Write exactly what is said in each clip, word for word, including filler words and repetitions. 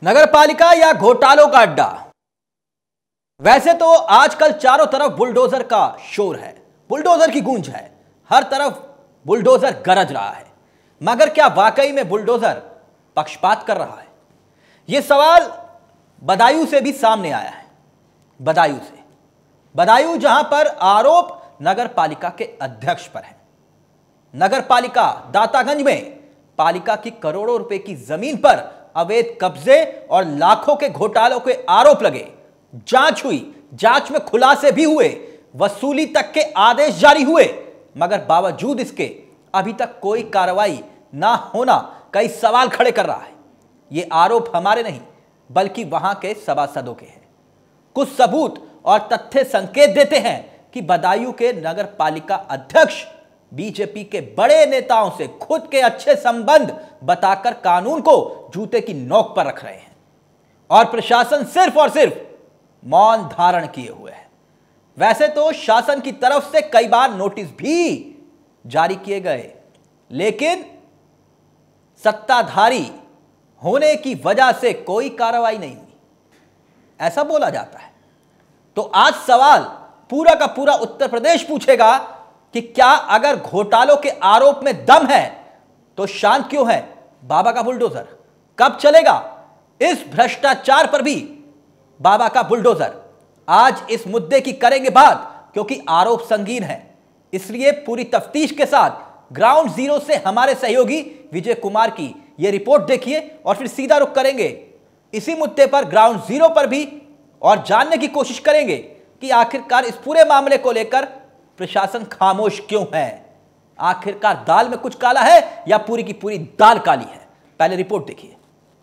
नगरपालिका या घोटालों का अड्डा। वैसे तो आजकल चारों तरफ बुलडोजर का शोर है, बुलडोजर की गूंज है, हर तरफ बुलडोजर गरज रहा है। मगर क्या वाकई में बुलडोजर पक्षपात कर रहा है? यह सवाल बदायूं से भी सामने आया है। बदायूं से बदायूं जहां पर आरोप नगरपालिका के अध्यक्ष पर है। नगरपालिका दातागंज में पालिका की करोड़ों रुपए की जमीन पर अवैध कब्जे और लाखों के घोटालों के आरोप लगे। जांच हुई, जांच में खुलासे भी हुए, वसूली तक के आदेश जारी हुए, मगर बावजूद इसके अभी तक कोई कार्रवाई ना होना कई सवाल खड़े कर रहा है। ये आरोप हमारे नहीं बल्कि वहां के सभासदों के हैं। कुछ सबूत और तथ्य संकेत देते हैं कि बदायूं के नगर पालिका अध्यक्ष बीजेपी के बड़े नेताओं से खुद के अच्छे संबंध बताकर कानून को जूते की नोक पर रख रहे हैं और प्रशासन सिर्फ और सिर्फ मौन धारण किए हुए है। वैसे तो शासन की तरफ से कई बार नोटिस भी जारी किए गए, लेकिन सत्ताधारी होने की वजह से कोई कार्रवाई नहीं हुई, ऐसा बोला जाता है। तो आज सवाल पूरा का पूरा उत्तर प्रदेश पूछेगा कि क्या अगर घोटालों के आरोप में दम है तो शांत क्यों है बाबा का बुलडोजर? कब चलेगा इस भ्रष्टाचार पर भी बाबा का बुलडोजर? आज इस मुद्दे की करेंगे बात, क्योंकि आरोप संगीन है। इसलिए पूरी तफ्तीश के साथ ग्राउंड जीरो से हमारे सहयोगी विजय कुमार की यह रिपोर्ट देखिए और फिर सीधा रुख करेंगे इसी मुद्दे पर ग्राउंड जीरो पर भी और जानने की कोशिश करेंगे कि आखिरकार इस पूरे मामले को लेकर प्रशासन खामोश क्यों है। आखिरकार दाल में कुछ काला है या पूरी की पूरी दाल काली है? पहले रिपोर्ट देखिए।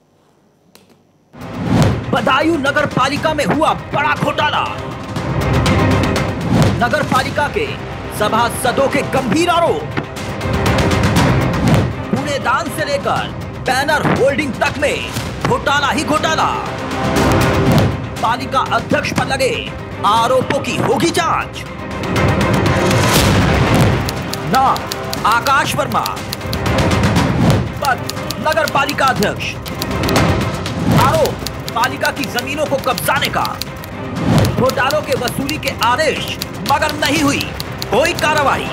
बदायूं नगर पालिका में हुआ बड़ा घोटाला। नगर पालिका के सभासदों के गंभीर आरोप। कूड़ेदान से लेकर बैनर होल्डिंग तक में घोटाला ही घोटाला। पालिका अध्यक्ष पर लगे आरोपों की होगी जांच। नाम आकाश वर्मा, पद नगर पालिका अध्यक्ष। आरोप पालिका की जमीनों को कब्जाने का। घोटालों के वसूली के आदेश मगर नहीं हुई कोई कार्रवाई।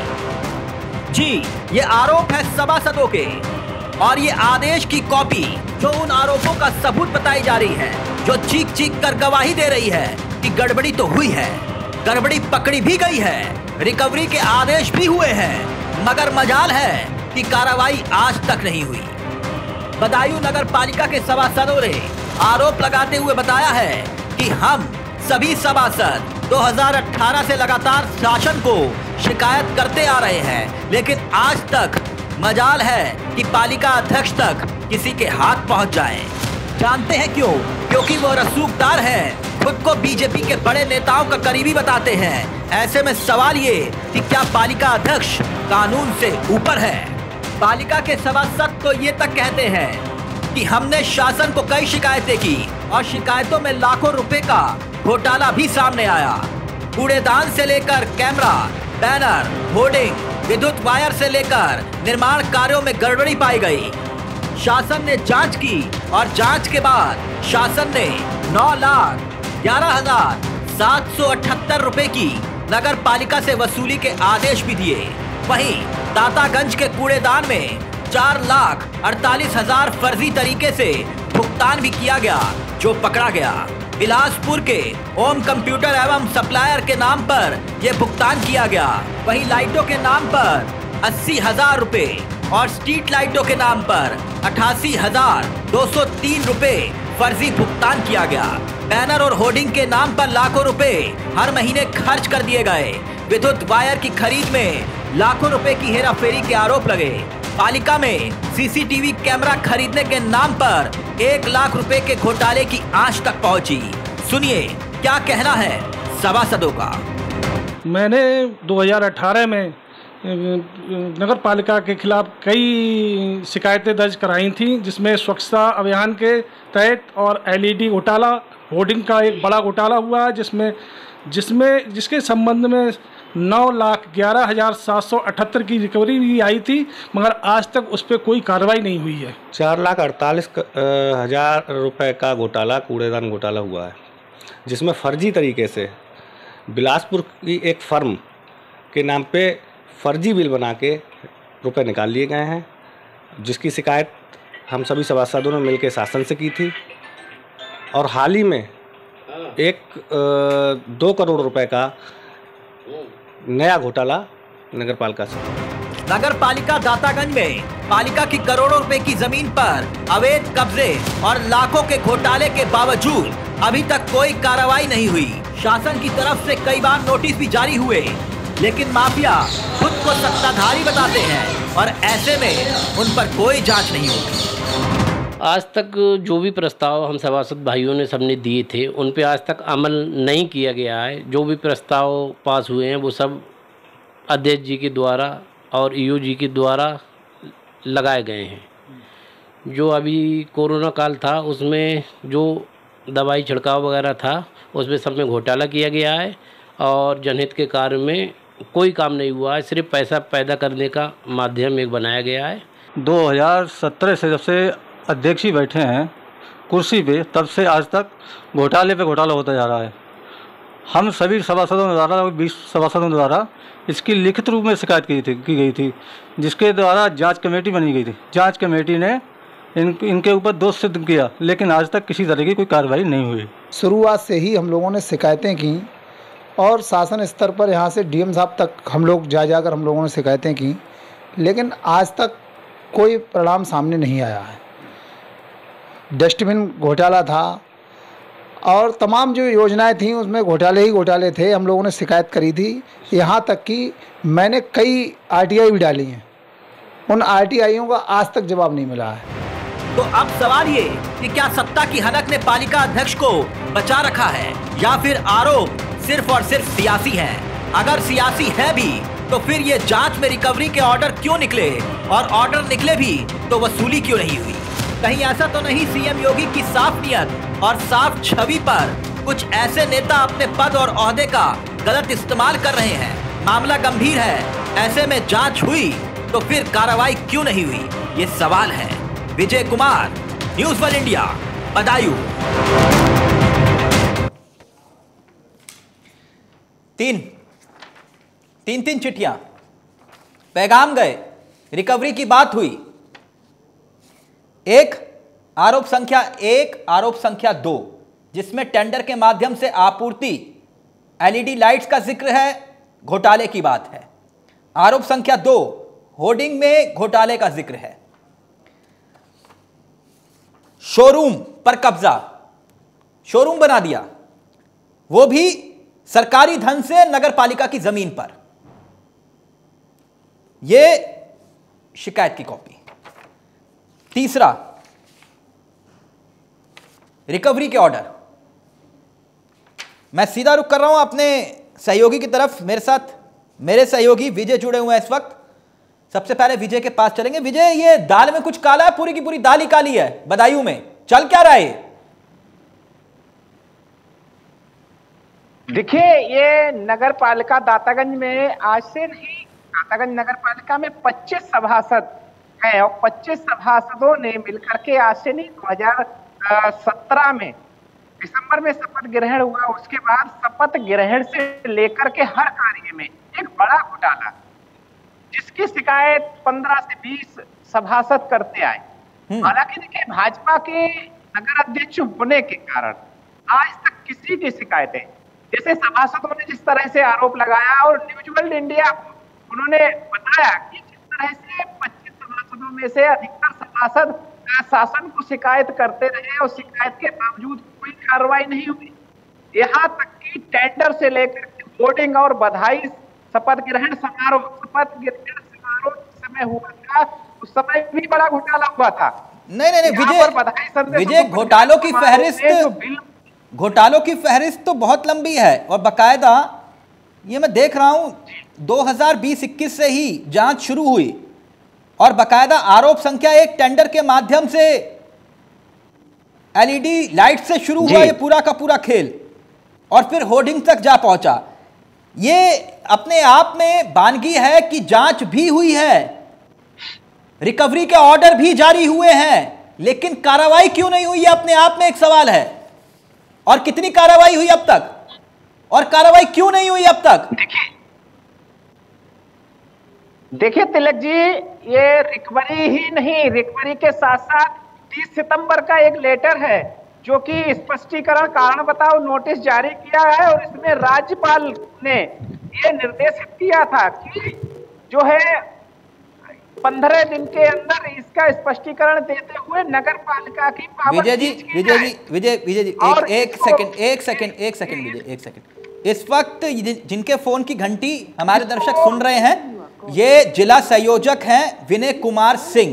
जी, ये आरोप है सभासदों के और ये आदेश की कॉपी जो उन आरोपों का सबूत बताई जा रही है, जो चीख चीख कर गवाही दे रही है कि गड़बड़ी तो हुई है, गड़बड़ी पकड़ी भी गई है, रिकवरी के आदेश भी हुए हैं, मगर मजाल है कि कार्रवाई आज तक नहीं हुई। बदायूं नगर पालिका के सभासदों ने आरोप लगाते हुए बताया है कि हम सभी सभासद दो हज़ार अठारह से लगातार शासन को शिकायत करते आ रहे हैं, लेकिन आज तक मजाल है कि पालिका अध्यक्ष तक किसी के हाथ पहुंच जाए। जानते हैं क्यों? क्योंकि वो रसूखदार हैं, खुद को बीजेपी के बड़े नेताओं का करीबी बताते हैं। ऐसे में सवाल ये कि क्या पालिका अध्यक्ष कानून से ऊपर है? पालिका के सभासद तो ये तक कहते हैं कि हमने शासन को कई शिकायतें की और शिकायतों में लाखों रुपए का घोटाला भी सामने आया। कूड़ेदान से लेकर कैमरा, बैनर, होर्डिंग, विद्युत वायर से लेकर निर्माण कार्यों में गड़बड़ी पाई गई। शासन ने जांच की और जांच के बाद शासन ने नौ लाख ग्यारह हजार सात सौ अठहत्तर रुपए की नगर पालिका से वसूली के आदेश भी दिए। वहीं दातागंज के कूड़ेदान में चार लाख अड़तालीस हजार फर्जी तरीके से भुगतान भी किया गया, जो पकड़ा गया। बिलासपुर के ओम कंप्यूटर एवं सप्लायर के नाम पर यह भुगतान किया गया। वहीं लाइटों के नाम पर अस्सी हजार रुपए और स्ट्रीट लाइटों के नाम पर अठासी हजार दो सौ तीन रुपए फर्जी भुगतान किया गया। बैनर और होर्डिंग के नाम पर लाखों रुपए हर महीने खर्च कर दिए गए। विद्युत वायर की खरीद में लाखों रुपए की हेराफेरी के आरोप लगे। पालिका में सीसीटीवी कैमरा खरीदने के नाम पर एक लाख रुपए के घोटाले की आंच तक पहुंची। सुनिए क्या कहना है सभासदों का। मैंने दो हज़ार अठारह में नगर पालिका के खिलाफ कई शिकायतें दर्ज कराई थी, जिसमें स्वच्छता अभियान के तहत और एलईडी घोटाला, होर्डिंग का एक बड़ा घोटाला हुआ है, जिसमें जिसमें जिसके संबंध में नौ लाख ग्यारह हज़ार सात सौ अठहत्तर की रिकवरी भी आई थी, मगर आज तक उस पर कोई कार्रवाई नहीं हुई है। चार लाख अड़तालीस हज़ार रुपये का घोटाला, कूड़ेदान घोटाला हुआ है, जिसमें फर्जी तरीके से बिलासपुर की एक फर्म के नाम पे फर्जी बिल बना के रुपए निकाल लिए गए हैं, जिसकी शिकायत हम सभी सभासदों ने मिलकर शासन से की थी। और हाल ही में एक दो करोड़ रुपए का नया घोटाला नगर पालिका से। नगर पालिका दातागंज में पालिका की करोड़ों रुपए की जमीन पर अवैध कब्जे और लाखों के घोटाले के बावजूद अभी तक कोई कार्रवाई नहीं हुई। शासन की तरफ से कई बार नोटिस भी जारी हुए, लेकिन माफिया खुद को सत्ताधारी बताते हैं और ऐसे में उन पर कोई जांच नहीं होती। आज तक जो भी प्रस्ताव हम सभासद भाइयों ने सबने दिए थे, उन पे आज तक अमल नहीं किया गया है। जो भी प्रस्ताव पास हुए हैं वो सब अध्यक्ष जी के द्वारा और ईओ जी के द्वारा लगाए गए हैं। जो अभी कोरोना काल था उसमें जो दवाई छिड़काव वगैरह था उसमें सब में घोटाला किया गया है और जनहित के कार्य में कोई काम नहीं हुआ है। सिर्फ पैसा पैदा करने का माध्यम एक बनाया गया है। दो हज़ार सत्रह से जब से अध्यक्ष ही बैठे हैं कुर्सी पे, तब से आज तक घोटाले पे घोटाला होता जा रहा है। हम सभी सभासदों द्वारा, बीस सभासदों द्वारा इसकी लिखित रूप में शिकायत की थी की गई थी, जिसके द्वारा जांच कमेटी बनी गई थी। जांच कमेटी ने इन इनके ऊपर दोष सिद्ध किया, लेकिन आज तक किसी तरह की कोई कार्रवाई नहीं हुई। शुरुआत से ही हम लोगों ने शिकायतें की और शासन स्तर पर यहाँ से डीएम साहब तक हम लोग जा जाकर हम लोगों ने शिकायतें की, लेकिन आज तक कोई परिणाम सामने नहीं आया है। डस्टबिन घोटाला था और तमाम जो योजनाएं थीं उसमें घोटाले ही घोटाले थे। हम लोगों ने शिकायत करी थी, यहाँ तक कि मैंने कई आरटीआई भी डाली हैं। उन आरटीआईयों का आज तक जवाब नहीं मिला है। तो अब सवाल ये कि क्या सत्ता की हनक ने पालिका अध्यक्ष को बचा रखा है या फिर आरोप सिर्फ और सिर्फ सियासी है? अगर सियासी है भी तो फिर ये जांच में रिकवरी के ऑर्डर क्यों निकले, और ऑर्डर निकले भी तो वसूली क्यों नहीं हुई? कहीं ऐसा तो नहीं सीएम योगी की साफ नियत और साफ छवि पर कुछ ऐसे नेता अपने पद और ओहदे का गलत इस्तेमाल कर रहे हैं? मामला गंभीर है, ऐसे में जांच हुई तो फिर कार्रवाई क्यों नहीं हुई, ये सवाल है। Vijay Kumar, News One India, Badaun. तीन तीन तीन चिट्ठियां, पैगाम गए, रिकवरी की बात हुई। एक आरोप संख्या एक, आरोप संख्या दो, जिसमें टेंडर के माध्यम से आपूर्ति एलईडी लाइट्स का जिक्र है, घोटाले की बात है। आरोप संख्या दो, होर्डिंग में घोटाले का जिक्र है। शोरूम पर कब्जा, शोरूम बना दिया, वो भी सरकारी धन से नगर पालिका की जमीन पर। यह शिकायत की कॉपी। तीसरा, रिकवरी के ऑर्डर। मैं सीधा रुख कर रहा हूं अपने सहयोगी की तरफ। मेरे साथ मेरे सहयोगी विजय जुड़े हुए हैं इस वक्त। सबसे पहले विजय के पास चलेंगे। विजय, ये दाल में कुछ काला है, पूरी की पूरी दाल ही काली है बदायूं में, चल क्या रहा है? देखिए, ये नगर पालिका दातागंज में आज से नहीं, दातागंज नगर पालिका में पच्चीस सभासद हैं और पच्चीस सभासदों ने मिलकर के आज से नहीं दो हजार सत्रह में दिसंबर में शपथ ग्रहण हुआ। उसके बाद शपथ ग्रहण से लेकर के हर कार्य में एक बड़ा घोटाला, जिसकी शिकायत पंद्रह से बीस सभासद करते आए। हालांकि देखिए, भाजपा के नगर अध्यक्ष होने के कारण आज तक किसी की शिकायतें, जैसे सभासदों ने जिस तरह से आरोप लगाया और न्यूज़ वर्ल्ड इंडिया को उन्होंने बताया कि जिस तरह से पच्चीस सभासदों में से अधिकतर सभासद शासन को शिकायत करते रहे और शिकायत के बावजूद कोई कार्रवाई नहीं हुई। यहाँ तक कि टेंडर से लेकर होर्डिंग और बधाई, शपथ ग्रहण समारोह शपथ ग्रहण समारोह समय हुआ था, उस समय भी बड़ा घोटाला हुआ था। नहीं नहीं नहीं विजय, विजय घोटालों की फहरिस्त घोटालों की फहरिस्त तो बहुत लंबी है और बकायदा ये मैं देख रहा हूं दो हज़ार बीस इक्कीस से ही जांच शुरू हुई और बकायदा आरोप संख्या एक टेंडर के माध्यम से एलईडी लाइट से शुरू हुआ ये पूरा का पूरा खेल और फिर होर्डिंग तक जा पहुंचा। ये अपने आप में बानगी है कि जांच भी हुई है, रिकवरी के ऑर्डर भी जारी हुए हैं, लेकिन कार्रवाई क्यों नहीं हुई, अपने आप में एक सवाल है। और कितनी कार्रवाई हुई अब तक, और कार्रवाई क्यों नहीं हुई अब तक? देखिए देखिए तिलक जी, ये रिकवरी ही नहीं, रिकवरी के साथ साथ तीस सितंबर का एक लेटर है जो कि स्पष्टीकरण कारण बताओ नोटिस जारी किया है, और इसमें राज्यपाल ने ये निर्देशित किया था कि जो है पंद्रह दिन के अंदर इसका स्पष्टीकरण देते हुए नगर पालिका की पावर विजय जी विजय जी विजय विजय जी एक एक सेकंड एक सेकंड एक सेकंड विजय एक सेकंड। इस वक्त जिनके फोन की घंटी हमारे दर्शक सुन रहे हैं, ये जिला संयोजक हैं विनय कुमार सिंह,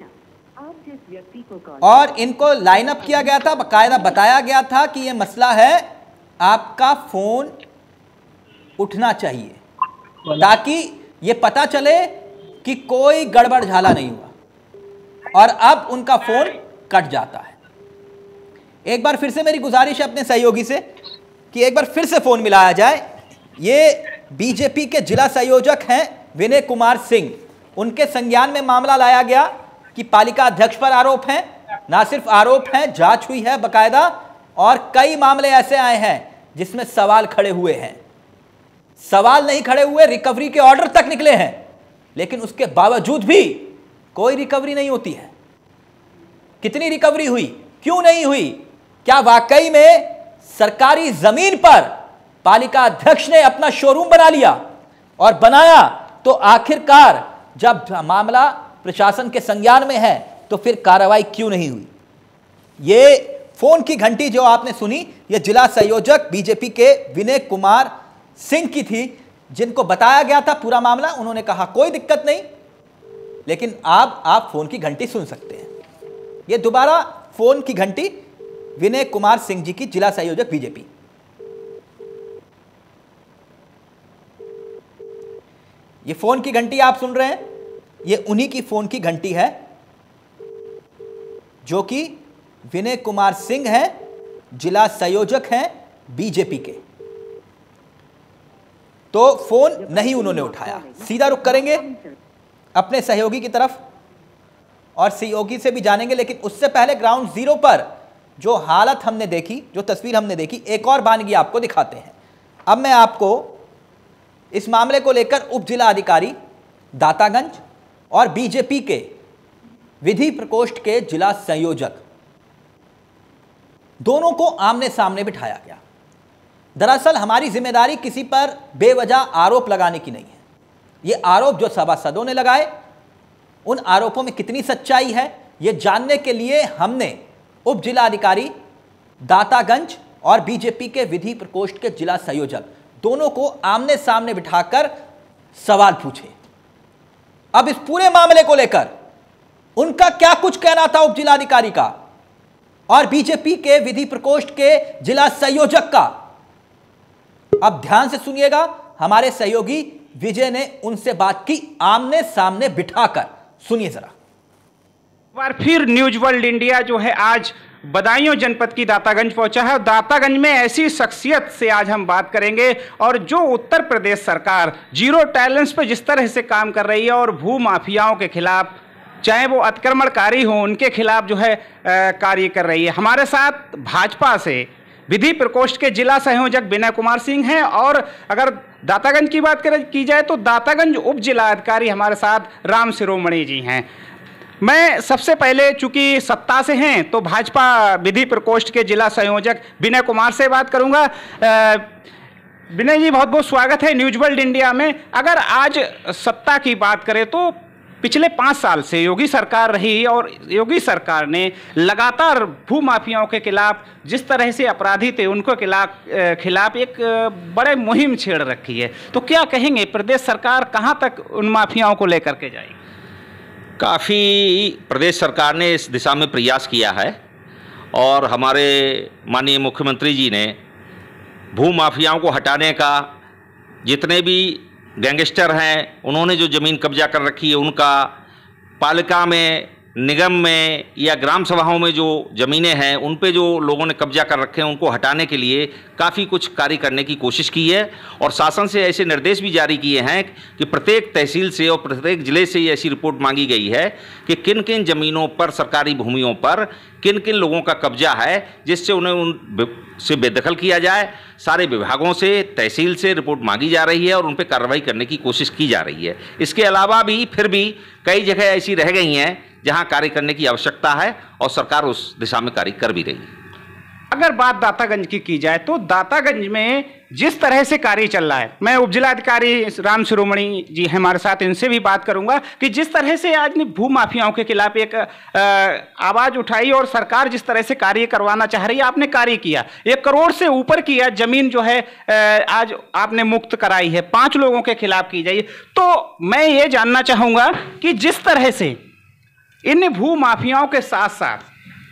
और इनको लाइन अप किया गया था, बकायदा बताया गया था कि ये मसला है, आपका फोन उठना चाहिए ताकि ये पता चले कि कोई गड़बड़ झाला नहीं हुआ, और अब उनका फोन कट जाता है। एक बार फिर से मेरी गुजारिश है अपने सहयोगी से कि एक बार फिर से फोन मिलाया जाए। ये बीजेपी के जिला संयोजक हैं विनय कुमार सिंह, उनके संज्ञान में मामला लाया गया कि पालिका अध्यक्ष पर आरोप हैं, ना सिर्फ आरोप हैं, जांच हुई है बकायदा, और कई मामले ऐसे आए हैं जिसमें सवाल खड़े हुए हैं। सवाल नहीं खड़े हुए, रिकवरी के ऑर्डर तक निकले हैं, लेकिन उसके बावजूद भी कोई रिकवरी नहीं होती है। कितनी रिकवरी हुई, क्यों नहीं हुई? क्या वाकई में सरकारी जमीन पर पालिका अध्यक्ष ने अपना शोरूम बना लिया, और बनाया तो आखिरकार जब मामला प्रशासन के संज्ञान में है तो फिर कार्रवाई क्यों नहीं हुई? ये फोन की घंटी जो आपने सुनी, ये जिला संयोजक बीजेपी के विनय कुमार सिंह की थी, जिनको बताया गया था पूरा मामला। उन्होंने कहा कोई दिक्कत नहीं, लेकिन अब आप फोन की घंटी सुन सकते हैं। ये दोबारा फोन की घंटी विनय कुमार सिंह जी की, जिला संयोजक बीजेपी। ये फोन की घंटी आप सुन रहे हैं, ये उन्हीं की फोन की घंटी है जो कि विनय कुमार सिंह हैं, जिला संयोजक हैं बीजेपी के। तो फोन नहीं उन्होंने उठाया। सीधा रुख करेंगे अपने सहयोगी की तरफ और सहयोगी से भी जानेंगे, लेकिन उससे पहले ग्राउंड जीरो पर जो हालत हमने देखी, जो तस्वीर हमने देखी, एक और बानगी आपको दिखाते हैं। अब मैं आपको इस मामले को लेकर उप जिला अधिकारी दातागंज और बीजेपी के विधि प्रकोष्ठ के जिला संयोजक, दोनों को आमने सामने बिठाया गया। दरअसल हमारी जिम्मेदारी किसी पर बेवजह आरोप लगाने की नहीं है। ये आरोप जो सभासदों ने लगाए, उन आरोपों में कितनी सच्चाई है, ये जानने के लिए हमने उप जिला अधिकारी दातागंज और बीजेपी के विधि प्रकोष्ठ के जिला संयोजक दोनों को आमने सामने बिठाकर सवाल पूछे। अब इस पूरे मामले को लेकर उनका क्या कुछ कहना था उप जिलाधिकारी का और बीजेपी के विधि प्रकोष्ठ के जिला संयोजक का, अब ध्यान से सुनिएगा। हमारे सहयोगी विजय ने उनसे बात की आमने सामने बिठाकर, सुनिए जरा। बार फिर न्यूज वर्ल्ड इंडिया जो है आज बदायूं जनपद की दातागंज पहुंचा है। दातागंज में ऐसी शख्सियत से आज हम बात करेंगे और जो उत्तर प्रदेश सरकार जीरो टॉलरेंस पर जिस तरह से काम कर रही है और भू माफियाओं के खिलाफ, चाहे वो अतिक्रमणकारी हों, उनके खिलाफ जो है कार्य कर रही है। हमारे साथ भाजपा से विधि प्रकोष्ठ के जिला संयोजक विनय कुमार सिंह हैं, और अगर दातागंज की बात करें की जाए तो दातागंज उप जिला अधिकारी हमारे साथ राम शिरोमणि जी हैं। मैं सबसे पहले चूंकि सत्ता से हैं तो भाजपा विधि प्रकोष्ठ के जिला संयोजक विनय कुमार से बात करूंगा। विनय जी, बहुत बहुत स्वागत है न्यूज वर्ल्ड इंडिया में। अगर आज सत्ता की बात करें तो पिछले पाँच साल से योगी सरकार रही और योगी सरकार ने लगातार भू माफियाओं के खिलाफ जिस तरह से अपराधी थे उनको खिलाफ खिलाफ एक बड़े मुहिम छेड़ रखी है। तो क्या कहेंगे, प्रदेश सरकार कहां तक उन माफियाओं को लेकर के जाएगी? काफ़ी प्रदेश सरकार ने इस दिशा में प्रयास किया है और हमारे माननीय मुख्यमंत्री जी ने भू माफियाओं को हटाने का, जितने भी गैंगस्टर हैं उन्होंने जो ज़मीन कब्जा कर रखी है उनका, पालिका में निगम में या ग्राम सभाओं में जो ज़मीनें हैं उन पे जो लोगों ने कब्जा कर रखे हैं उनको हटाने के लिए काफ़ी कुछ कार्य करने की कोशिश की है और शासन से ऐसे निर्देश भी जारी किए हैं कि प्रत्येक तहसील से और प्रत्येक ज़िले से ऐसी रिपोर्ट मांगी गई है कि किन किन ज़मीनों पर, सरकारी भूमियों पर किन किन लोगों का कब्जा है, जिससे उन्हें उन से बेदखल किया जाए। सारे विभागों से, तहसील से रिपोर्ट मांगी जा रही है और उन पर कार्रवाई करने की कोशिश की जा रही है। इसके अलावा भी फिर भी कई जगह ऐसी रह गई हैं जहां कार्य करने की आवश्यकता है और सरकार उस दिशा में कार्य कर भी रही है। अगर बात दातागंज की की जाए तो दातागंज में जिस तरह से कार्य चल रहा है, मैं उपजिलाधिकारी राम शिरोमणि जी हमारे साथ, इनसे भी बात करूंगा कि जिस तरह से आज ने भू माफियाओं के खिलाफ एक आवाज़ उठाई और सरकार जिस तरह से कार्य करवाना चाह रही है, आपने कार्य किया, एक करोड़ से ऊपर किया जमीन जो है आज आपने मुक्त कराई है, पांच लोगों के खिलाफ की जाए। तो मैं ये जानना चाहूँगा कि जिस तरह से इन भू माफियाओं के साथ साथ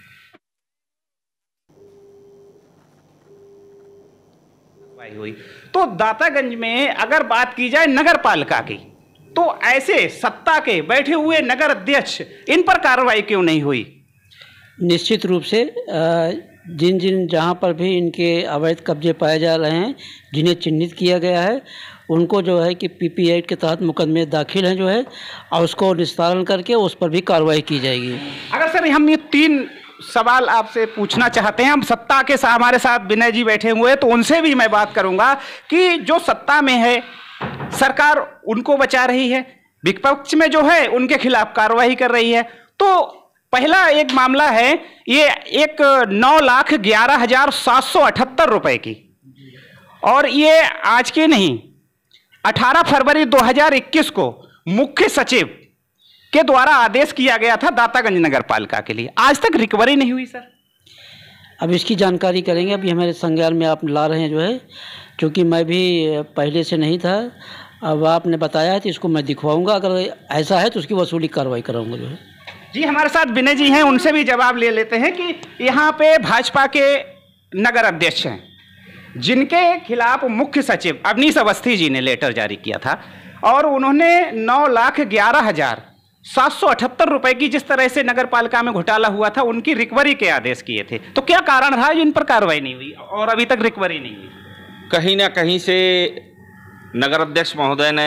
हुई तो दातागंज में अगर बात की जाए नगर पालिका की, तो ऐसे सत्ता के बैठे हुए नगर अध्यक्ष, इन पर कार्रवाई क्यों नहीं हुई? निश्चित रूप से जिन जिन जहां पर भी इनके अवैध कब्जे पाए जा रहे हैं, जिन्हें चिन्हित किया गया है, उनको जो है कि पीपी एक्ट के तहत मुकदमे दाखिल हैं जो है, और उसको निस्तारण करके उस पर भी कार्रवाई की जाएगी। अगर सर हम ये तीन सवाल आपसे पूछना चाहते हैं, हम सत्ता के साथ हमारे साथ विनय जी बैठे हुए हैं, तो उनसे भी मैं बात करूंगा कि जो सत्ता में है सरकार उनको बचा रही है, विपक्ष में जो है उनके खिलाफ कार्रवाई कर रही है। तो पहला एक मामला है ये एक नौ लाख ग्यारह हजार सात सौ अठहत्तर रुपए की, और ये आज की नहीं, अठारह फरवरी दो हजार इक्कीस को मुख्य सचिव के द्वारा आदेश किया गया था दातागंज नगर पालिका के लिए, आज तक रिकवरी नहीं हुई सर। अब इसकी जानकारी करेंगे, अभी हमारे संज्ञान में आप ला रहे हैं जो है, क्योंकि मैं भी पहले से नहीं था, अब आपने बताया है तो इसको मैं दिखवाऊंगा, अगर ऐसा है तो उसकी वसूली कार्रवाई कराऊंगा जो है। जी हमारे साथ विनय जी हैं, उनसे भी जवाब ले लेते हैं कि यहाँ पे भाजपा के नगर अध्यक्ष हैं जिनके खिलाफ मुख्य सचिव अवनीश अवस्थी जी ने लेटर जारी किया था, और उन्होंने नौ लाख ग्यारह हजार सात सौ अठहत्तर रुपए की जिस तरह से नगर पालिका में घोटाला हुआ था उनकी रिकवरी के आदेश किए थे। तो क्या कारण रहा इन पर कार्रवाई नहीं हुई और अभी तक रिकवरी नहीं हुई? कहीं ना कहीं से नगर अध्यक्ष महोदय ने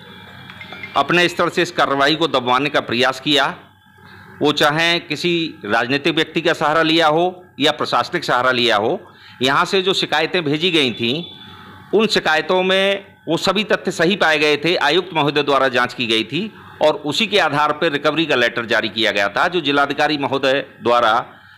अपने स्तर से इस कार्रवाई को दबाने का प्रयास किया। वो चाहे किसी राजनीतिक व्यक्ति का सहारा लिया हो या प्रशासनिक सहारा लिया हो, यहाँ से जो शिकायतें भेजी गई थीं उन शिकायतों में वो सभी तथ्य सही पाए गए थे, आयुक्त महोदय द्वारा जाँच की गई थी और उसी के आधार पर रिकवरी का लेटर जारी किया गया था, जो जिलाधिकारी महोदय द्वारा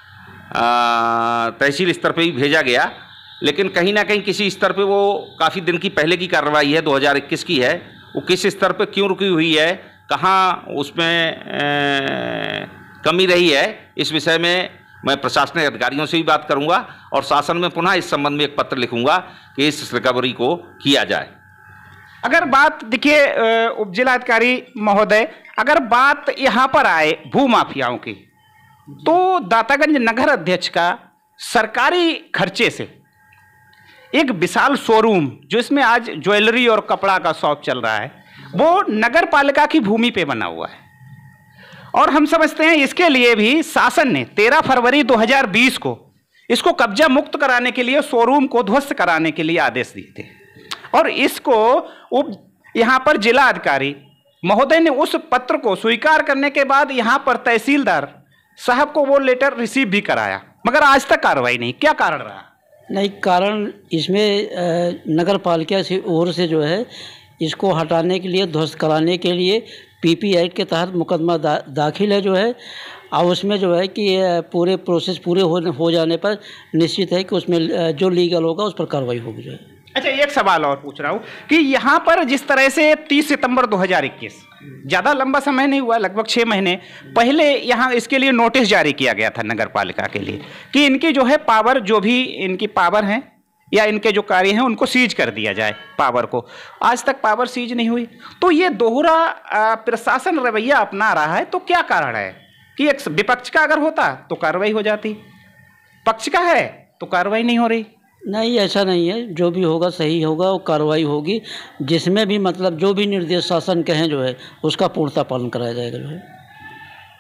तहसील स्तर पे भी भेजा गया। लेकिन कहीं ना कहीं किसी स्तर पे वो काफ़ी दिन की पहले की कार्रवाई है, दो हज़ार इक्कीस की है, वो किस स्तर पे क्यों रुकी हुई है, कहाँ उसमें ए, कमी रही है, इस विषय में मैं प्रशासनिक अधिकारियों से भी बात करूँगा और शासन में पुनः इस संबंध में एक पत्र लिखूँगा कि इस रिकवरी को किया जाए। अगर बात देखिए उपजिलाधिकारी महोदय, अगर बात यहाँ पर आए भू माफियाओं की, तो दातागंज नगर अध्यक्ष का सरकारी खर्चे से एक विशाल शोरूम जो इसमें आज ज्वेलरी और कपड़ा का शॉप चल रहा है, वो नगर पालिका की भूमि पे बना हुआ है, और हम समझते हैं इसके लिए भी शासन ने तेरह फरवरी दो हज़ार बीस को इसको कब्जा मुक्त कराने के लिए, शोरूम को ध्वस्त कराने के लिए आदेश दिए थे, और इसको उप यहाँ पर जिला अधिकारी महोदय ने उस पत्र को स्वीकार करने के बाद यहाँ पर तहसीलदार साहब को वो लेटर रिसीव भी कराया, मगर आज तक कार्रवाई नहीं। क्या कारण रहा? नहीं, कारण इसमें नगर पालिका से ओर से जो है इसको हटाने के लिए, ध्वस्त कराने के लिए पीपी एक्ट के तहत मुकदमा दा, दाखिल है जो है, और उसमें जो है कि पूरे प्रोसेस पूरे हो, हो जाने पर निश्चित है कि उसमें जो लीगल होगा उस पर कार्रवाई होगी जो है। अच्छा, एक सवाल और पूछ रहा हूँ कि यहाँ पर जिस तरह से तीस सितंबर दो हज़ार इक्कीस, ज़्यादा लंबा समय नहीं हुआ, लगभग छः महीने पहले यहाँ इसके लिए नोटिस जारी किया गया था नगर पालिका के लिए कि इनकी जो है पावर, जो भी इनकी पावर हैं या इनके जो कार्य हैं उनको सीज कर दिया जाए पावर को। आज तक पावर सीज नहीं हुई, तो ये दोहरा प्रशासन रवैया अपना रहा है। तो क्या कारण है कि एक विपक्ष का अगर होता तो कार्रवाई हो जाती, पक्ष का है तो कार्रवाई नहीं हो रही? नहीं, ऐसा नहीं है, जो भी होगा सही होगा, वो कार्रवाई होगी, जिसमें भी मतलब जो भी निर्देश शासन कहें जो है उसका पूर्णतः पालन कराया जाएगा जो है।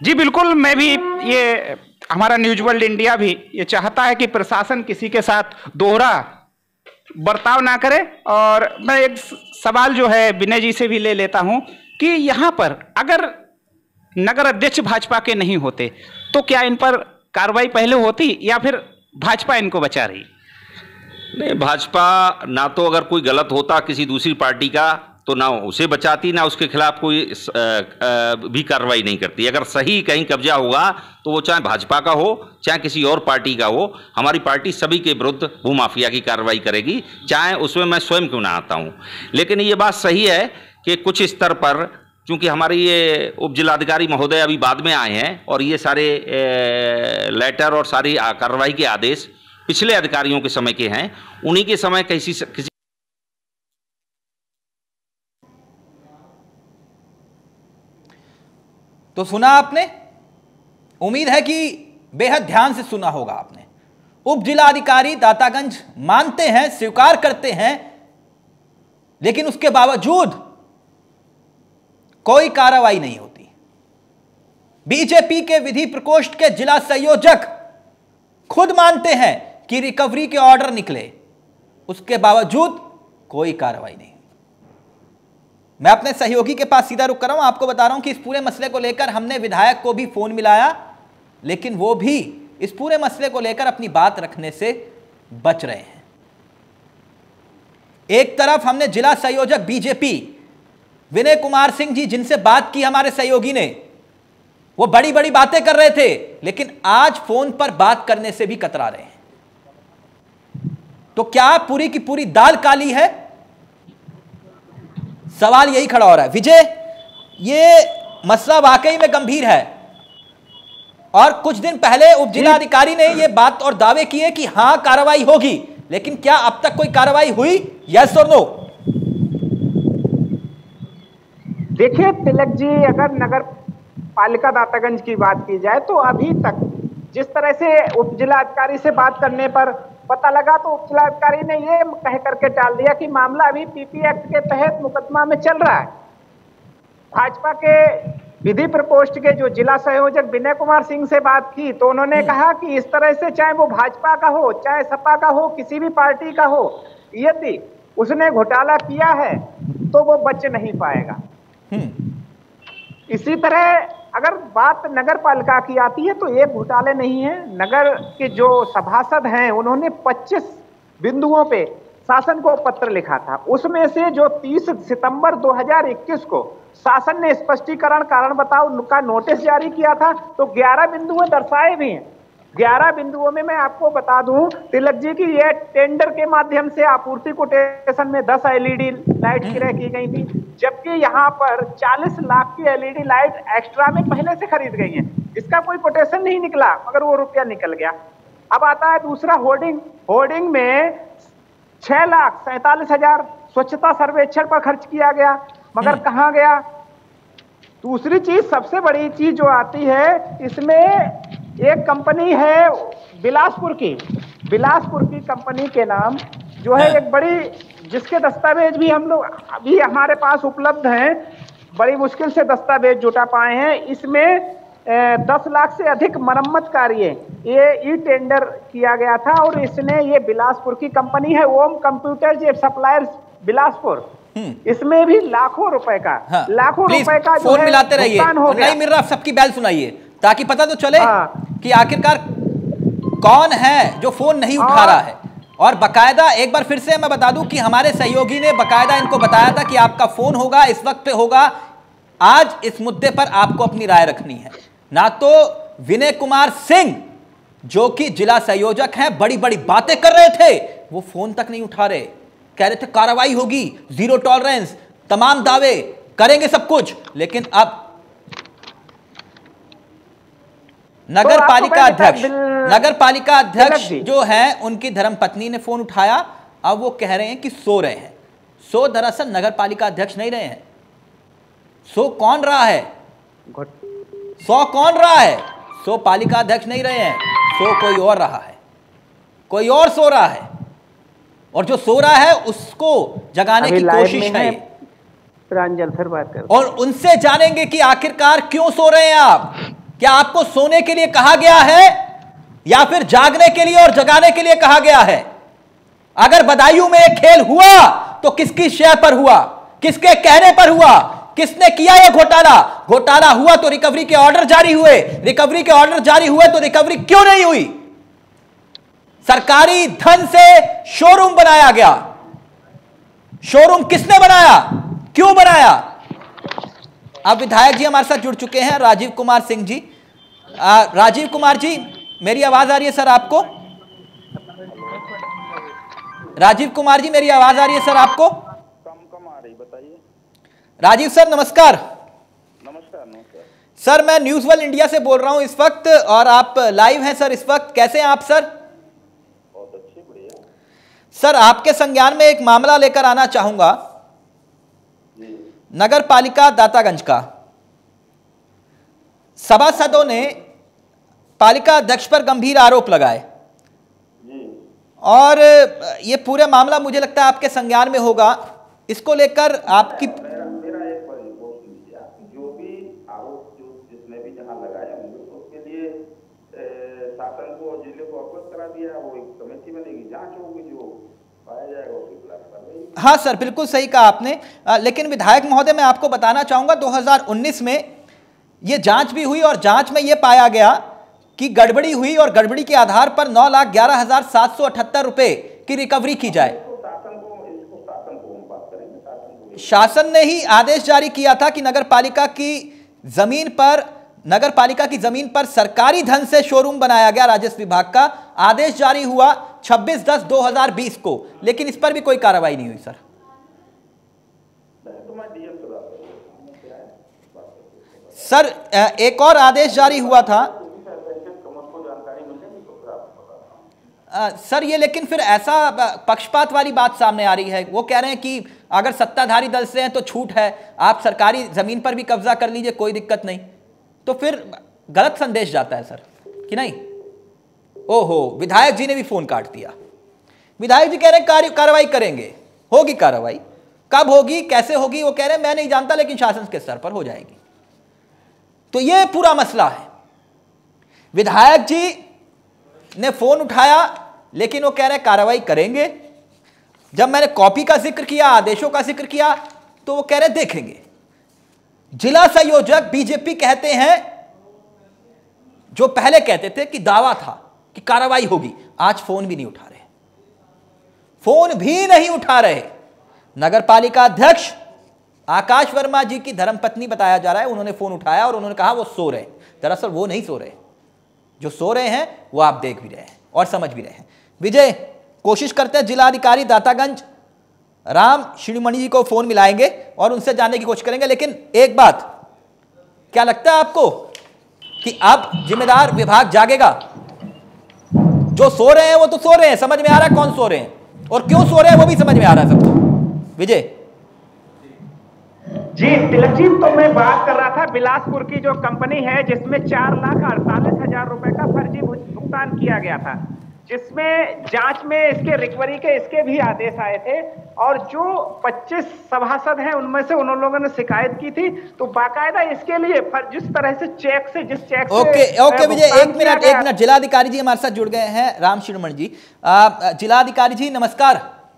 जी बिल्कुल, मैं भी ये हमारा न्यूज वर्ल्ड इंडिया भी ये चाहता है कि प्रशासन किसी के साथ दोहरा बर्ताव ना करे। और मैं एक सवाल जो है विनय जी से भी ले लेता हूं कि यहाँ पर अगर नगर अध्यक्ष भाजपा के नहीं होते तो क्या इन पर कार्रवाई पहले होती या फिर भाजपा इनको बचा रही? नहीं, भाजपा ना तो अगर कोई गलत होता किसी दूसरी पार्टी का तो ना उसे बचाती, ना उसके खिलाफ कोई आ, आ, भी कार्रवाई नहीं करती। अगर सही कहीं कब्जा होगा तो वो चाहे भाजपा का हो चाहे किसी और पार्टी का हो, हमारी पार्टी सभी के विरुद्ध भूमाफिया की कार्रवाई करेगी, चाहे उसमें मैं स्वयं क्यों ना आता हूँ। लेकिन ये बात सही है कि कुछ स्तर पर, चूँकि हमारे ये उप जिलाधिकारी महोदय अभी बाद में आए हैं और ये सारे ए, लेटर और सारी कार्रवाई के आदेश पिछले अधिकारियों के समय के हैं, उन्हीं के समय किसी किसी तो सुना आपने, उम्मीद है कि बेहद ध्यान से सुना होगा आपने। उप जिलाधिकारी दातागंज मानते हैं, स्वीकार करते हैं, लेकिन उसके बावजूद कोई कार्रवाई नहीं होती। बीजेपी के विधि प्रकोष्ठ के जिला संयोजक खुद मानते हैं कि रिकवरी के ऑर्डर निकले, उसके बावजूद कोई कार्रवाई नहीं। मैं अपने सहयोगी के पास सीधा रुक कर रहा हूं, आपको बता रहा हूं कि इस पूरे मसले को लेकर हमने विधायक को भी फोन मिलाया, लेकिन वो भी इस पूरे मसले को लेकर अपनी बात रखने से बच रहे हैं। एक तरफ हमने जिला संयोजक बीजेपी विनय कुमार सिंह जी, जिनसे बात की हमारे सहयोगी ने, वो बड़ी बड़ी बातें कर रहे थे, लेकिन आज फोन पर बात करने से भी कतरा रहे हैं। तो क्या पूरी की पूरी दाल काली है? सवाल यही खड़ा हो रहा है। विजय, ये मसला वाकई में गंभीर है और कुछ दिन पहले उप जिलाधिकारी ने यह बात और दावे किए कि हां कार्रवाई होगी, लेकिन क्या अब तक कोई कार्रवाई हुई? यस और नो? देखिए तिलक जी, अगर नगर पालिका दातागंज की बात की जाए तो अभी तक जिस तरह से उप जिलाधिकारी से बात करने पर पता लगा, तो उप जिलाधिकारी ने ये कह करके टाल दिया कि मामला अभी पीपी एक्ट के तहत मुकदमा में चल रहा है। भाजपा के विधि प्रकोष्ठ के जो जिला संयोजक विनय कुमार सिंह से बात की तो उन्होंने कहा कि इस तरह से चाहे वो भाजपा का हो चाहे सपा का हो, किसी भी पार्टी का हो, यदि उसने घोटाला किया है तो वो बच नहीं पाएगा। इसी तरह अगर बात नगर पालिका की आती है तो ये घोटाले नहीं है। नगर के जो सभासद हैं उन्होंने पच्चीस बिंदुओं पे शासन को पत्र लिखा था, उसमें से जो तीस सितंबर दो हज़ार इक्कीस को शासन ने स्पष्टीकरण कारण बताओ का नोटिस जारी किया था, तो ग्यारह बिंदुएं दर्शाए भी हैं। ग्यारह बिंदुओं में मैं आपको बता दूं तिलक जी की ये टेंडर के माध्यम से आपूर्ति कोटेशन में दस एलईडी लाइट क्रय की गई थी, जबकि यहाँ पर चालीस लाख की एलईडी लाइट एक्स्ट्रा में पहले से खरीद गई हैं। इसका कोई कोटेशन नहीं निकला, मगर वो रुपया निकल गया। अब आता है दूसरा होर्डिंग। होर्डिंग में छह लाख सैतालीस हजार स्वच्छता सर्वेक्षण पर खर्च किया गया, मगर कहाँ गया? दूसरी चीज, सबसे बड़ी चीज जो आती है इसमें, एक कंपनी है बिलासपुर की, बिलासपुर की कंपनी के नाम जो है एक बड़ी, जिसके दस्तावेज भी हम लोग अभी हमारे पास उपलब्ध हैं, बड़ी मुश्किल से दस्तावेज जुटा पाए हैं। इसमें दस लाख से अधिक मरम्मत कार्य ये ई टेंडर किया गया था और इसने, ये बिलासपुर की कंपनी है ओम कंप्यूटर सप्लायर्स बिलासपुर, इसमें भी लाखों रुपए का हाँ, लाखों रुपए का जो फोन मिलाते रहिए, नहीं मिल रहा सबकी बैल सुनाइए ताकि पता तो चले हाँ। कि आखिरकार कौन है जो फोन नहीं उठा रहा है। और बकायदा एक बार फिर से मैं बता दूं कि हमारे सहयोगी ने बकायदा इनको बताया था कि आपका फोन होगा, इस वक्त पे होगा। आज इस मुद्दे पर आपको अपनी राय रखनी है। ना तो विनय कुमार सिंह जो कि जिला संयोजक हैं, बड़ी बड़ी बातें कर रहे थे, वो फोन तक नहीं उठा रहे, कह रहे थे कार्रवाई होगी, जीरो टॉलरेंस, तमाम दावे करेंगे, सब कुछ। लेकिन अब नगर पालिका अध्यक्ष नगर पालिका अध्यक्ष जो है, उनकी धर्मपत्नी ने फोन उठाया। अब वो कह रहे हैं कि सो रहे हैं। सो दरअसल नगर पालिका अध्यक्ष नहीं रहे हैं। सो कौन रहा है? सो कौन रहा है? सो पालिका अध्यक्ष नहीं रहे हैं, सो कोई और रहा है, कोई और सो रहा है। और जो सो रहा है उसको जगाने की कोशिश है। प्रांजल फिर बात कर और उनसे जानेंगे कि आखिरकार क्यों सो रहे हैं आप, क्या आपको सोने के लिए कहा गया है या फिर जागने के लिए और जगाने के लिए कहा गया है? अगर बदायूं में एक खेल हुआ तो किसकी शय पर हुआ, किसके कहने पर हुआ, किसने किया यह घोटाला? घोटाला हुआ तो रिकवरी के ऑर्डर जारी हुए, रिकवरी के ऑर्डर जारी हुए तो रिकवरी क्यों नहीं हुई? सरकारी धन से शोरूम बनाया गया। शोरूम किसने बनाया, क्यों बनाया? अब विधायक जी हमारे साथ जुड़ चुके हैं, राजीव कुमार सिंह जी। आ, राजीव कुमार जी, मेरी आवाज आ रही है सर आपको? राजीव कुमार जी, मेरी आवाज आ रही है सर आपको? कम कम आ रही, बताइए। राजीव सर नमस्कार। नमस्कार नमस्कार सर, मैं न्यूज वर्ल्ड इंडिया से बोल रहा हूं इस वक्त, और आप लाइव हैं सर इस वक्त। कैसे हैं आप सर? बहुत अच्छी, बढ़िया। सर, आपके संज्ञान में एक मामला लेकर आना चाहूंगा, नगर पालिका दातागंज का। सभासदों ने पालिका अध्यक्ष पर गंभीर आरोप लगाए और ये पूरे मामला मुझे लगता है आपके संज्ञान में होगा। इसको लेकर आपकी मेरा मेरा एक बार रिपोर्ट सुन लीजिए। जो भी आरोप जो जिसने भी जहां लगाए होंगे तो उसके लिए शासन को और जिले को अवगत करा दिया। वो एक कमेटी बनेगी, जांच होगी, जो पाया जाएगा उसके खिलाफ कार्रवाई। हाँ सर, बिल्कुल सही कहा आपने। आ, लेकिन विधायक महोदय, मैं आपको बताना चाहूंगा दो हज़ार उन्नीस में ये जांच भी हुई और जांच में ये पाया गया कि गड़बड़ी हुई और गड़बड़ी के आधार पर नौ लाख ग्यारह हजार सात सौ अठहत्तर रुपए की रिकवरी की जाए। शासन ने ही आदेश जारी किया था कि नगर पालिका की जमीन पर नगर पालिका की जमीन पर सरकारी धन से शोरूम बनाया गया। राजस्व विभाग का आदेश जारी हुआ छब्बीस दस दो हज़ार बीस को, लेकिन इस पर भी कोई कार्रवाई नहीं हुई सर। सर, एक और आदेश जारी हुआ था आ, सर, ये लेकिन फिर ऐसा पक्षपात वाली बात सामने आ रही है। वो कह रहे हैं कि अगर सत्ताधारी दल से हैं तो छूट है, आप सरकारी जमीन पर भी कब्जा कर लीजिए, कोई दिक्कत नहीं। तो फिर गलत संदेश जाता है सर, कि नहीं? ओहो, विधायक जी ने भी फोन काट दिया। विधायक जी कह रहे हैं कार्रवाई करेंगे, होगी कार्रवाई। कब होगी, कैसे होगी, वो कह रहे हैं मैं नहीं जानता, लेकिन शासन के स्तर पर हो जाएगी। तो ये पूरा मसला है। विधायक जी ने फोन उठाया, लेकिन वो कह रहे हैं कार्रवाई करेंगे। जब मैंने कॉपी का जिक्र किया, आदेशों का जिक्र किया, तो वो कह रहे देखेंगे। जिला संयोजक बीजेपी कहते हैं, जो पहले कहते थे कि दावा था कि कार्रवाई होगी, आज फोन भी नहीं उठा रहे, फोन भी नहीं उठा रहे। नगर पालिका अध्यक्ष आकाश वर्मा जी की धर्मपत्नी बताया जा रहा है, उन्होंने फोन उठाया और उन्होंने कहा वो सो रहे। दरअसल वो नहीं सो रहे, जो सो रहे हैं वो आप देख भी रहे हैं और समझ भी रहे हैं। विजय, कोशिश करते हैं जिलाधिकारी दातागंज राम शिरोमणि जी को फोन मिलाएंगे और उनसे जानने की कोशिश करेंगे। लेकिन एक बात, क्या लगता है आपको कि अब जिम्मेदार विभाग जागेगा? जो सो रहे हैं वो तो सो रहे हैं, समझ में आ रहा है कौन सो रहे हैं और क्यों सो रहे हैं, वो भी समझ में आ रहा है सबको। विजय जी, तिलक जी, तो मैं बात कर रहा था बिलासपुर की जो कंपनी है जिसमें चार लाख अड़तालीस हजार रुपए का फर्जी भुगतान किया गया था, जिसमें जांच में इसके रिकवरी के इसके भी आदेश आए थे। और जो पच्चीस सभासद हैं उनमें से उन लोगों ने शिकायत की थी, तो बाकायदा इसके लिए जिस तरह से चेक से जिस चेक से ओके ओके विजय, एक मिनट एक मिनट जिलाधिकारी जी हमारे साथ जुड़ गए हैं, राम शिरोमणि जी। जिलाधिकारी जी नमस्कार।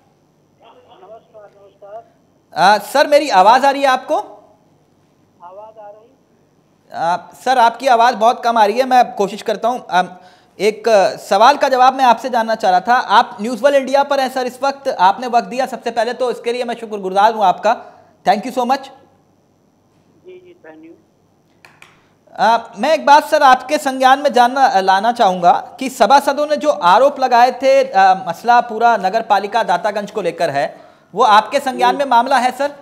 आ, सर, मेरी आवाज आ रही है आपको? आवाज आ रही? आ, सर, आपकी आवाज बहुत कम आ रही है, मैं कोशिश करता हूं। एक आ, सवाल का जवाब मैं आपसे जानना चाह रहा था। आप न्यूज़ वर्ल्ड इंडिया पर हैं सर इस वक्त, आपने वक्त दिया, सबसे पहले तो इसके लिए मैं शुक्रगुजार हूं आपका, थैंक यू सो मच। जी जी, थैंक यू। मैं एक बात सर आपके संज्ञान में जानना लाना चाहूंगा कि सभासदों ने जो आरोप लगाए थे, आ, मसला पूरा नगर पालिका दातागंज को लेकर है, वो आपके संज्ञान में मामला है सर?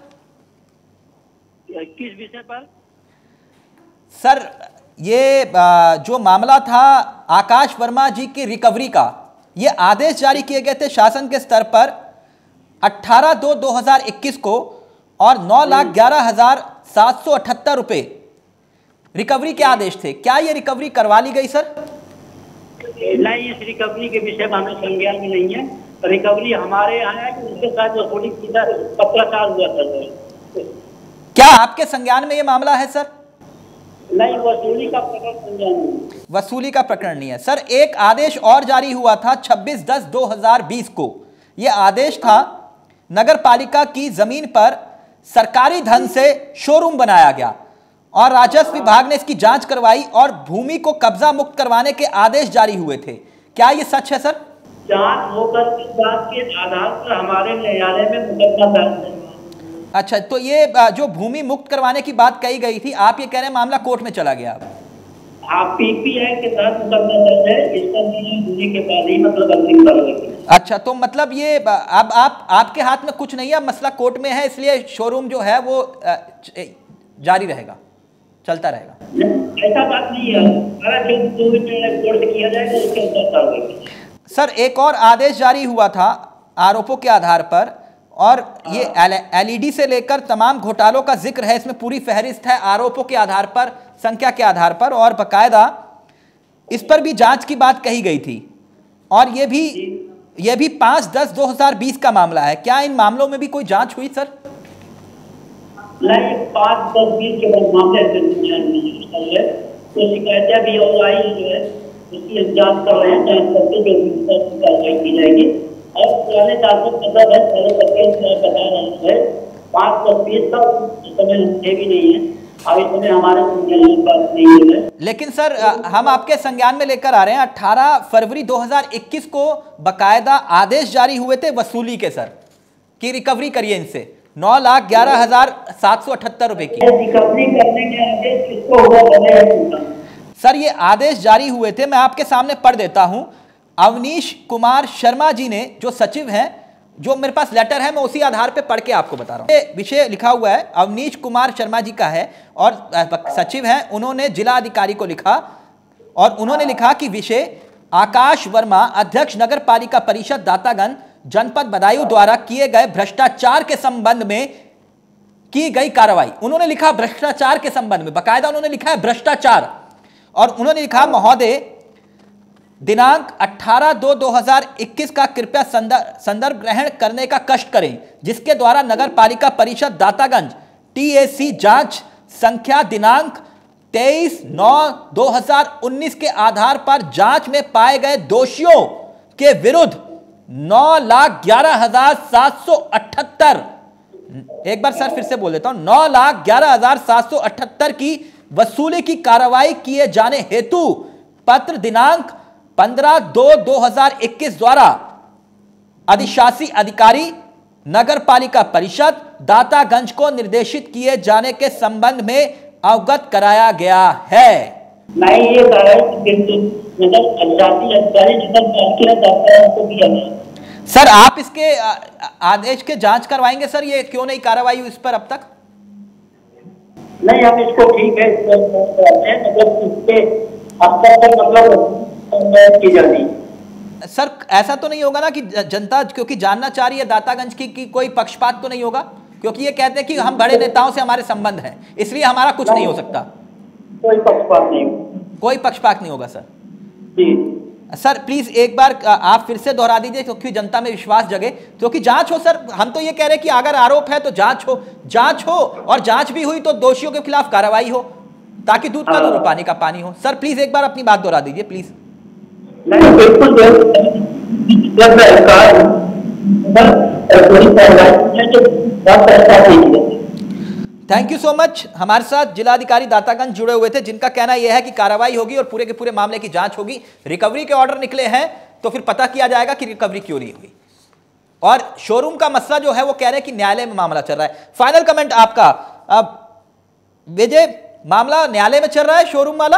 किस विषय पर? सर, ये जो मामला था आकाश वर्मा जी की रिकवरी का, ये आदेश जारी किए गए थे शासन के स्तर पर अठारह दो दो हजार इक्कीस को और नौ लाख ग्यारह हजार सात सौ अठहत्तर रुपए रिकवरी के आदेश थे। क्या ये रिकवरी करवा ली गई सर? नहीं, इस रिकवरी के विषय में हमें संज्ञान में नहीं है। रिकवरी हमारे यहाँ है कि उसके साथ वसूली पत्राचार हुआ था। क्या आपके संज्ञान में ये मामला है सर? नहीं, वसूली का प्रकरण नहीं है। वसूली का प्रकरण नहीं है सर। एक आदेश और जारी हुआ था छब्बीस दस दो हजार बीस को। यह आदेश था नगर पालिका की जमीन पर सरकारी धन से शोरूम बनाया गया और राजस्व विभाग ने इसकी जांच करवाई और भूमि को कब्जा मुक्त करवाने के आदेश जारी हुए थे। क्या यह सच है सर? जांच होकर के जांच के आधार पर हमारे न्यायालय में मुकदमा दर्ज है। अच्छा, तो ये जो भूमि मुक्त करवाने की बात कही गई थी, आप ये कह रहे हैं मामला कोर्ट में चला गया? आप पीपीआई के तहत मुकदमा दर्ज है, इसका होने के बाद ही मतलब अंतिम कार्रवाई। अच्छा, तो मतलब ये अब आप आपके हाथ में कुछ नहीं है, मसला कोर्ट में है, इसलिए शोरूम जो है वो जारी रहेगा, चलता रहेगा। ऐसा बात नहीं है, कोर्ट से किया जाएगा उसके अनुसार कार्रवाई। सर, एक और आदेश जारी हुआ था आरोपों के आधार पर, और ये एलईडी से लेकर तमाम घोटालों का जिक्र है, इसमें पूरी फहरिस्त है आरोपों के आधार पर, संख्या के आधार पर, और बकायदा इस पर भी जांच की बात कही गई थी। और ये भी ये भी पाँच दस दो हजार बीस का मामला है। क्या इन मामलों में भी कोई जांच हुई सर? नहीं, पाँच दस बीस के बाद मामले तो शिकायतें भी और आई जो है उसकी हम जांच कर रहे हैं, जांच करके जो कार्रवाई की जाएगी। और पुराने चार सौ पंद्रह दस पहले करके बता रहे हैं पाँच दस बीस का इस समय है भी नहीं है, अब इस समय हमारे बात नहीं है। लेकिन सर, हम आपके संज्ञान में लेकर आ रहे हैं अठारह फरवरी दो हजार इक्कीस को बकायदा आदेश जारी हुए थे वसूली के सर, की रिकवरी करिए इनसे नौ लाख ग्यारह हजार सात सौ अठहत्तर रुपए की रिकवरी करने के आदेश किसको हुआ? सर, ये आदेश जारी हुए थे, मैं आपके सामने पढ़ देता हूं। अवनीश कुमार शर्मा जी ने, जो सचिव हैं, जो मेरे पास लेटर है मैं उसी आधार पे पढ़ के आपको बता रहा हूं। ये विषय लिखा हुआ है, अवनीश कुमार शर्मा जी का है और सचिव हैं, उन्होंने जिला अधिकारी को लिखा और उन्होंने लिखा कि विषय आकाश वर्मा, अध्यक्ष नगर पालिका परिषद दातागंज जनपद बदायूं द्वारा किए गए भ्रष्टाचार के संबंध में की गई कार्रवाई। उन्होंने लिखा भ्रष्टाचार के संबंध में, बाकायदा उन्होंने लिखा है भ्रष्टाचार, और उन्होंने लिखा महोदय दिनांक अठारह दो दो हजार इक्कीस का कृपया संदर्भ ग्रहण करने का कष्ट करें, जिसके द्वारा नगर पालिका परिषद दातागंज टीएसी जांच संख्या दिनांक तेईस नौ दो हजार उन्नीस के आधार पर जांच में पाए गए दोषियों के विरुद्ध नौ लाख ग्यारह हजार सात सौ अठहत्तर, एक बार सर फिर से बोल देता हूं, नौ लाख ग्यारह हजार सात सौ अठहत्तर की वसूली की कार्रवाई किए जाने हेतु पत्र दिनांक पंद्रह दो दो हजार इक्कीस द्वारा अधिशासी अधिकारी नगर पालिका परिषद दातागंज को निर्देशित किए जाने के संबंध में अवगत कराया गया है। नहीं, ये सर, आप इसके आदेश के जांच करवाएंगे सर? ये क्यों नहीं कार्रवाई हुई इस पर अब तक? नहीं, हम इसको ठीक है, मतलब इसके अब तक मतलब की जानी। सर, ऐसा तो नहीं होगा ना कि जनता क्योंकि जानना चाह रही है दातागंज की कि कोई पक्षपात तो नहीं होगा? क्योंकि ये कहते हैं कि हम बड़े नेताओं से हमारे संबंध हैं, इसलिए हमारा कुछ नहीं हो सकता। कोई पक्षपात नहीं, कोई पक्षपात नहीं होगा सर जी। सर प्लीज एक बार आप फिर से दोहरा दीजिए क्योंकि जनता में विश्वास जगे, क्योंकि जांच हो सर। हम तो ये कह रहे हैं कि अगर आरोप है तो जांच हो, जांच हो और जांच भी हुई तो दोषियों के खिलाफ कार्रवाई हो, ताकि दूध का दूध पानी का पानी हो। सर प्लीज एक बार अपनी बात दोहरा दीजिए प्लीज। नहीं, बिल्कुल थैंक यू सो मच। हमारे साथ जिलाधिकारी दातागंज जुड़े हुए थे, जिनका कहना यह है कि कार्रवाई होगी और पूरे के पूरे मामले की जांच होगी। रिकवरी के ऑर्डर निकले हैं तो फिर पता किया जाएगा कि रिकवरी क्यों नहीं हुई। और शोरूम का मसला जो है वो कह रहे हैं कि न्यायालय में मामला चल रहा है। फाइनल कमेंट आपका। अब विजय, मामला न्यायालय में चल रहा है शोरूम वाला?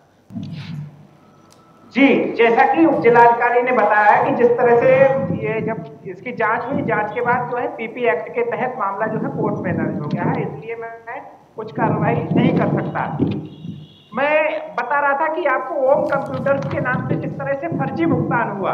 जी, जैसा कि उप जिलाधिकारी ने बताया कि जिस तरह से ये जब इसकी जांच हुई, जांच के बाद जो है पीपी एक्ट के तहत मामला जो है कोर्ट में दर्ज हो गया है, इसलिए मैं कुछ कार्रवाई नहीं कर सकता। मैं बता रहा था कि आपको ओम कंप्यूटर्स के नाम से जिस तरह से फर्जी भुगतान हुआ,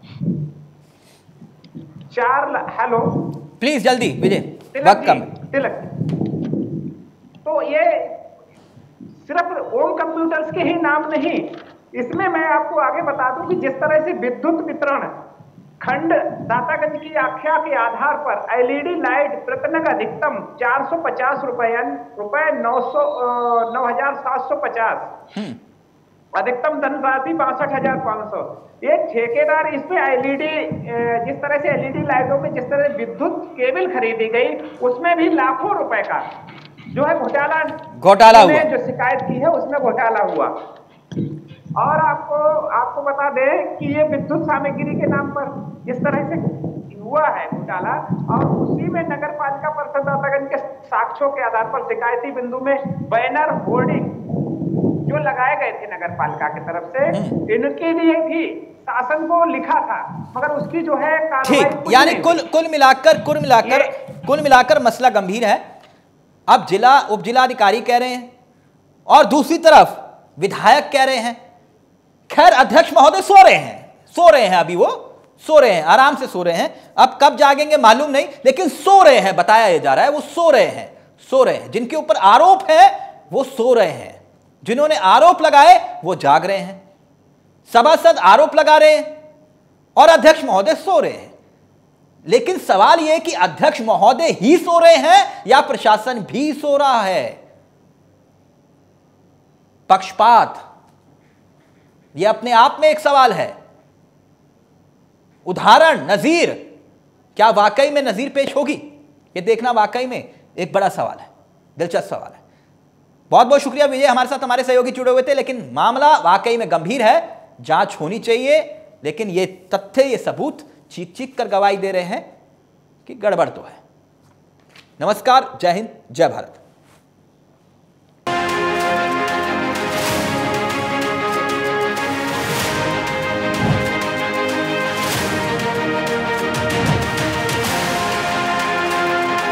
चार हेलो प्लीज जल्दी विजय, वक्त कम। तिलक, तो ये सिर्फ ओम कंप्यूटर्स के ही नाम नहीं, इसमें मैं आपको आगे बता दूं कि जिस तरह से विद्युत वितरण खंड दातागंज की आख्या के आधार पर एलईडी लाइट प्रतिनग अधिकतम चार सौ पचास रुपए रुपए नौ सौ नौ हजार सात सौ पचास, अधिकतम धनराशि बासठ हजार पाँच सौ। ये ठेकेदार इसमें एलईडी, जिस तरह से एलईडी लाइटों में जिस तरह विद्युत केबल खरीदी गई उसमें भी लाखों रुपए का जो है घोटाला घोटाला हुआ, जो शिकायत की है उसमें घोटाला हुआ। और आपको आपको बता दें कि ये विद्युत सामग्री के नाम पर जिस तरह से हुआ है घोटाला, और उसी में नगर पालिका परिषद दातागंज के साक्ष्यों के आधार पर शिकायती बिंदु में बैनर होर्डिंग जो लगाए गए थे नगर पालिका की तरफ से, इनके लिए भी शासन को लिखा था, मगर उसकी जो है ठीक, यानी कुल कुल मिलाकर कुल मिलाकर कुल मिलाकर मसला गंभीर है। अब जिला उप जिलाधिकारी कह रहे हैं और दूसरी तरफ विधायक कह रहे हैं। खैर अध्यक्ष महोदय सो रहे हैं, सो रहे हैं अभी वो सो रहे हैं, आराम से सो रहे हैं। अब कब जागेंगे मालूम नहीं, लेकिन सो रहे हैं, बताया जा रहा है वो सो रहे हैं, सो रहे हैं। जिनके ऊपर आरोप है वो सो रहे हैं, जिन्होंने आरोप लगाए वो जाग रहे हैं। सभासद आरोप लगा रहे हैं और अध्यक्ष महोदय सो रहे हैं। लेकिन सवाल यह कि अध्यक्ष महोदय ही सो रहे हैं या प्रशासन भी सो रहा है? पक्षपात यह अपने आप में एक सवाल है। उदाहरण, नजीर, क्या वाकई में नजीर पेश होगी? यह देखना वाकई में एक बड़ा सवाल है, दिलचस्प सवाल है। बहुत बहुत शुक्रिया विजय, हमारे साथ हमारे सहयोगी जुड़े हुए थे। लेकिन मामला वाकई में गंभीर है, जांच होनी चाहिए। लेकिन ये तथ्य, ये सबूत चीख चीख कर गवाही दे रहे हैं कि गड़बड़ तो है। नमस्कार, जय हिंद, जय भारत।